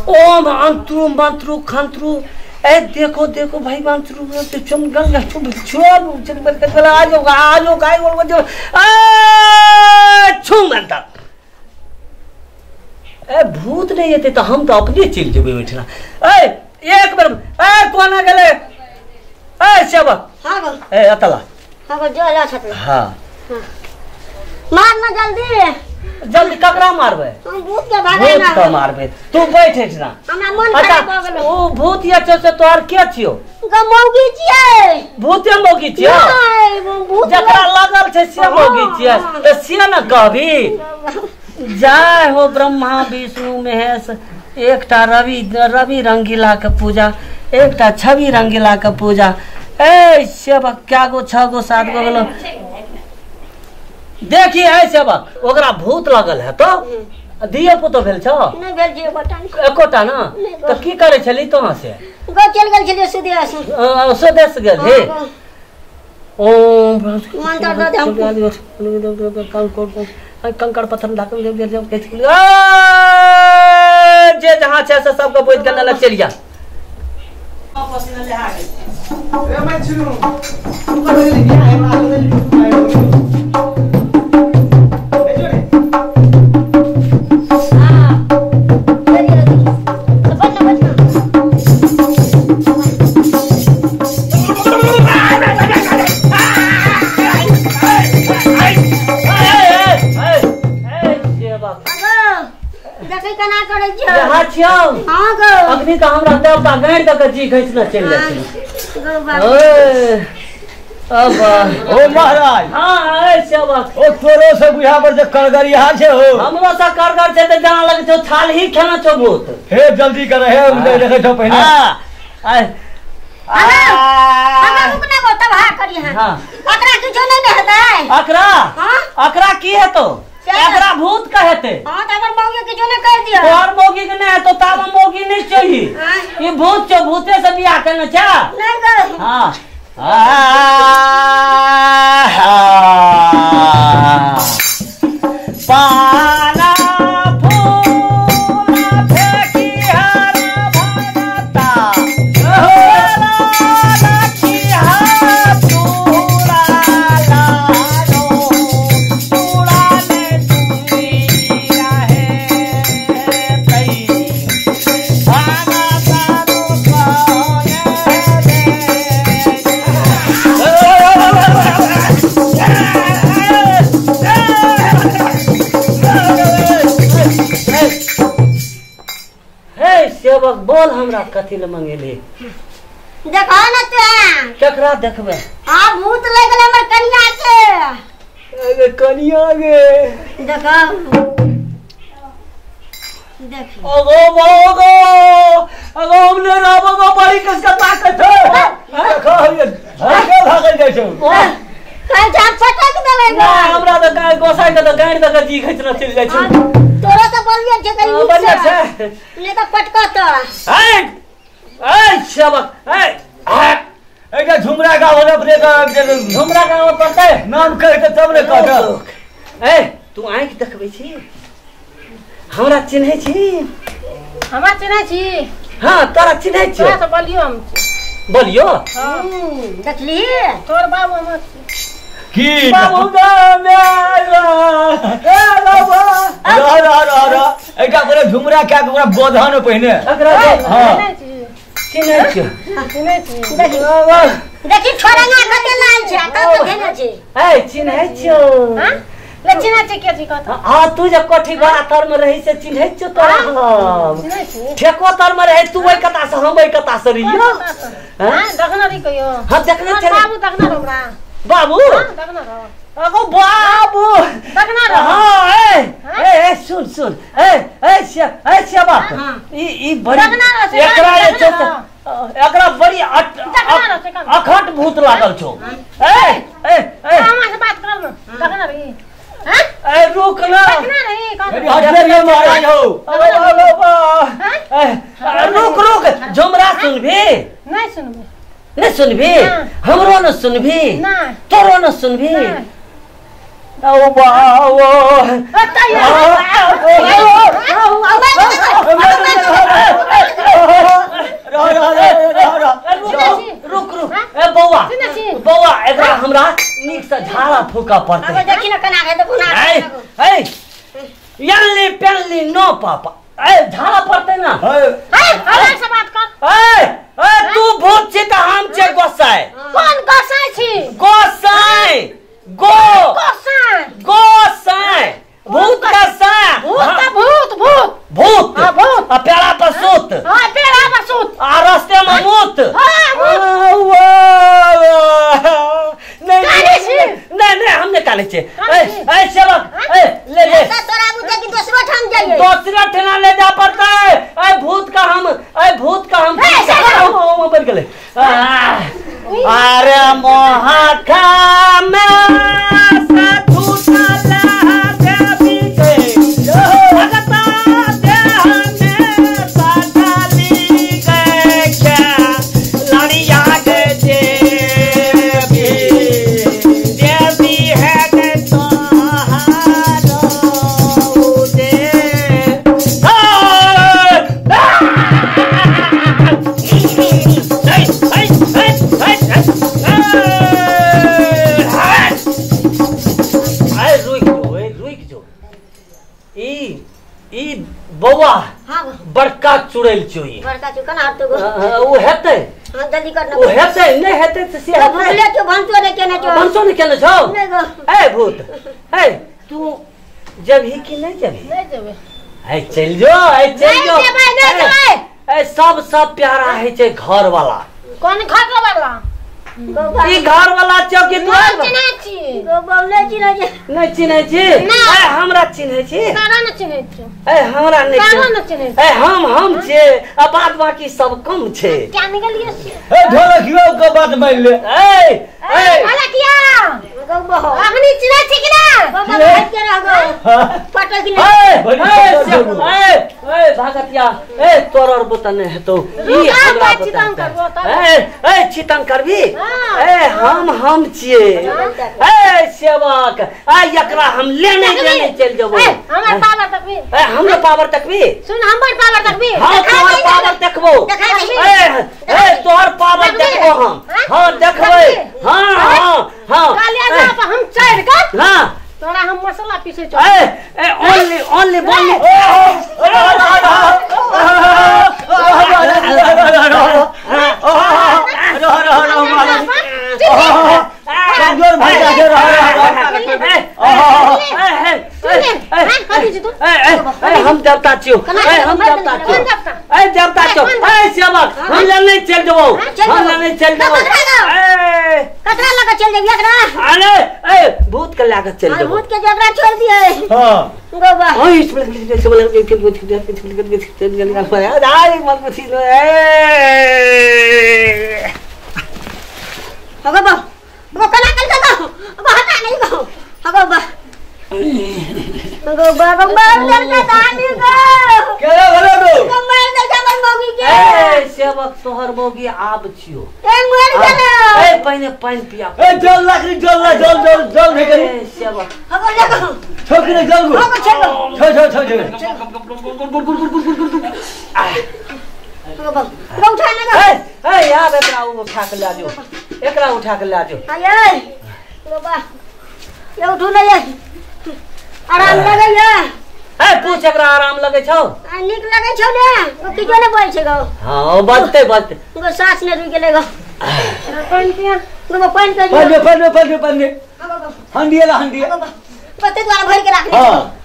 ओम अंतरु मंत्रु खंत्रु ए देखो देखो भाई मंत्रु तो चम गंगा तुम छोड़ चल मत कर आ जाओ काय बोल मत छू मंता ए भूत नहीं है तो हम तो अपने चल जेबे बैठना ए एक बार ए कोना गेले ए सेवा हां गो ए अतला हां गो जो ला छत हां मारना जल्दी जल्दी ककरा मारबे हम भूत के भागे ना भूत का मारबे तू बैठे ना हमरा मन खराब हो गेलो ओ भूत या से तोर के छियो ग मौगी छियै भूत मौगी छियो भूत जकरा लागल छै से मौगी छियै त से न कहबी जय हो ब्रह्मा विष्णु महेश एकटा रवि रंगीला के पूजा एकटा छवि रंगीला के पूजा ए सेवक क्या गो 6 गो 7 गो गेलो देखिए है सेवक ओकरा भूत लगल है तो दिए पुतो भेल छ नहीं भेल जे बटन एकोटा ना तो की करे छली तोहा से गो चल गेल छली सुदेश स्वदेश गेल हे ओम मंत्र दे हम कंकड़ पत्थर ढाकल जे जहां छै से सबके बोझ के लग चल जा पसीना ले आ गई ए मैं छू ऊपर ले गया है मार अग्नि का हमरा देवता गाड़ द के जी घैसना चल जाय अब ओ महाराज हां ए सेवक ओ तोरो से बुझा पर जे करगरिया छे हो हमरो से करगर छे त जाना लगे छो थाल ही खाना छो भूत हे जल्दी कर हे देखे छो पहले हां रुकना गो तब हा करी हां अकरा किछो नहीं हेतै अकरा हां अकरा की है तो एकरा भूत कहते हां त हमर मौगी के जो ने कर दिया तोर मौगी के नहीं तो तावा मौगी नहीं चाहिए ये भूत छ भूते से बियाह करना छ नहीं कर हां पाला फूला फेंकी हर भगता सेवक बोल हमरा कथि ल मंगेले देखा न ते केकरा देखबे हां भूत लगल हमर कनिया के अरे कनिया गे देखा देख अगो हमने रावगो बड़ी किसका ताकत है देखो ये भागल जाय छो काल जान फटक देबेगा हमरा त गाय गोसाई के त गाड़ी द के जी खचना चल जाय छो तोरा त बोलिए जे कहीं बढ़िया छे ने त पटकत ए सेवक एटा झुमरा गाँव रे अपने का झुमरा गाँव पड़ता है नाम कह के तब रे कह ए तू आंख देखबै छी हमरा चिन्है छी हमरा चिन्है छी हां तोरा चिन्है छी तोरा से बोलियो हां देखली तोर बाबू हमर की बाबू का मेरा ए बाबू रा एटा करे झुमरा क्या के पूरा बोधन पहिने हां चिन्है छी देखी छोराना कते लाल छै कत घेने छै ए चिन्है छियो हां ले चिन्है छै के छी कत हां तू जे कोठी घोड़ा तर में रही से चिन्है छियो तोरा हम चिन्है छी ठेको तर में रही तू ओइ कता से हम ओइ कता से रहियो हां देखना रे कहियो हां देखना छै बाबू देखना हमरा बाबू हां देखना रो अगो बाबू देखना रो हां ए सुन ए बात ई बड़ी एकरा एकरा बड़ी अखट भूत लागल छो मामा से बात कर न देखना रे हां ए रुक ना देखना रे कौन हटरे मार हो रुक झुमरा सुनबी नहीं सुनबे नहीं सुनबी हमरो न सुनबी नहीं तोरो न सुनबी ओ बाओ से झाड़ा फूका पड़ते अब देखी ना कना के देखो ना ए यल्ली पेल्ली नो पापा झाड़ा पड़ते ना हमरा से बात कर। तू भूत छी त हम छे गोसाई। कौन गोसाई छी? गोसाई गोसाई भूत का सा भूत पेड़ा पर सूत पेड़ा पर सूत रास्ते में मूत। नहीं हमने काले छे। सेवक ले तोरा बुझे कि दूसरा ठाम जाइए। दूसरा ठेला ले जा पड़ता है। भूत का हम बढ़ गए। अरे मोहाखा में साधु साला देवी के भगता देह में साधाली गए क्या लड़िया के देवी है के तोहारो दे बौआ बड़का चुड़ैल चोई बड़का चुकन आर तो वो हेतै जल्दी करना वो हेतै नहीं हेतै त से भूले क्यों भंसो ने केने छो भंसो ने केने छो नहीं गो ए भूत ए तू जब ही कि नहीं जेबे ए चल जो ए सब प्यारा है छे घर वाला। कौन घर वाला? ई घर वाला चौकी द्वार चिन्है छी नहीं चिन्है छी हमरा चिन्है छी कारा न चिन्है छी हमरा नहीं कारा न चिन्है छी हम छे आ बाद बाकी सब कम छे। क्या निकलिए छी ढोलकियो के बात मान ले वाला किया अखनी चिन्है छी कि ना भाग के रहो पटो कि नहीं भागतिया तोर और बतने है तो ई हमरा बता चितन करबी हम छिए सेवक एकरा हम लेने चल जबो हमर पावर तकबी हमरे पावर तकबी सुन हमर पावर तकबी हां तोर पावर देखबो तोर पावर देखबो हम हां देखबै हां कालिया जा पर हम चढ़ कर हां तोरा हम मसाला पीसे चल ओनली बोली कमजोर भाई जाके हम देवता छियो देवता छियो सेवक हम नहीं चल देबो हम नहीं चल देबो कतरा लगा चल जेबी एकरा अरे भूत के लाके चल देबो भूत के जबरा छोड़ दिए हां गोबा ओए से बोले मत मत गोबा वो कला कल का वो हटा नहीं गो गोबा गोबा डर का दानी गो केला भले दो गोबा ने जमन मोगी के सेवक तोहर मोगी आब छियो मर गेल पहले पानी पिया जल लाकड़ी जल नहीं करी सेवक हगो देखो छोकरी जल गो हगो छो गोबा उठा ना यार एकरा उठा के ला जो आये गोबा ये उठू ले आराम लगे ये पूछ एकरा आराम लगे छौ निक लगे छौ ने ओ किजो ने बोल छै गो हां बजते गो सांस ने रुक गेले गो पानी पिया गो पानी पानी हंडिया पत्ते द्वारा भर के रख दे हां